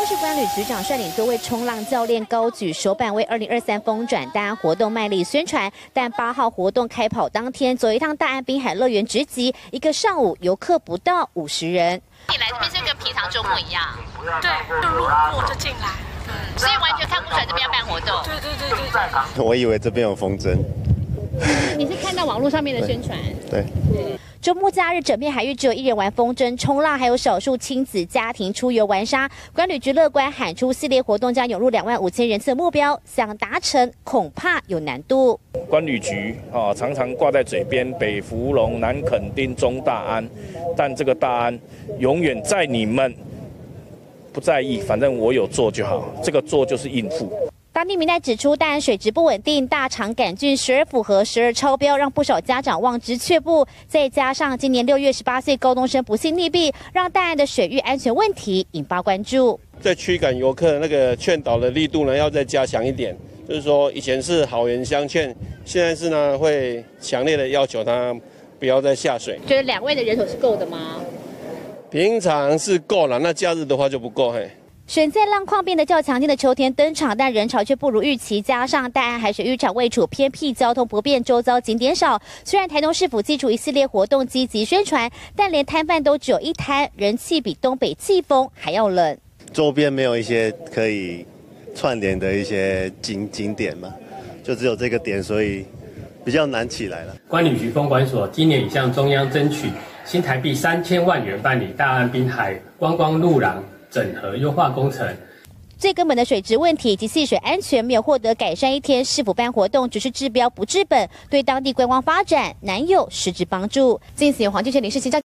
东市管旅局长率领多位冲浪教练高举手板为2023风转大安活动卖力宣传，但8号活动开跑当天，走一趟大安滨海乐园直击，一个上午游客不到50人。 你来这边是跟平常周末一样， 对，就路过就进来， 所以完全看不出来这边要办活动。 对。 我以为这边有风筝。 你是看到网络上面的宣传？ 对。 周末假日，整片海域只有1人玩风筝、冲浪，还有少数亲子家庭出游玩沙。管旅局乐观喊出系列活动将涌入25000人次的目标，想达成恐怕有难度。 管旅局常常挂在嘴边，北福隆、南垦丁、中大安，但这个大安永远在你们不在意，反正我有做就好，这个做就是应付。 当地民代指出，大安水质不稳定，大肠杆菌12符合12超标，让不少家长望之却步。再加上今年6月18岁高中生不幸溺毙，让大安的水域安全问题引发关注。 在驱赶游客的那个劝导的力度呢，要再加强一点。就是说，以前是好言相劝，现在是呢会强烈的要求他不要再下水。 觉得2位的人手是够的吗？ 平常是够了，那假日的话就不够。 选在浪况变得较强劲的秋天登场，但人潮却不如预期。加上大安海水浴场位处偏僻，交通不便，周遭景点少。虽然台东市府祭出一系列活动积极宣传，但连摊贩都只有1摊，人气比东北季风还要冷。 周边没有一些可以串联的一些景点嘛，就只有这个点，所以比较难起来了。 管旅局风管所今年已向中央争取新台币3000万元办理大安滨海观光路廊整合优化工程。 最根本的水质问题以及戏水安全没有获得改善一天，市府办活动只是治标不治本，对当地观光发展难有实质帮助。进行黄俊学、林世清。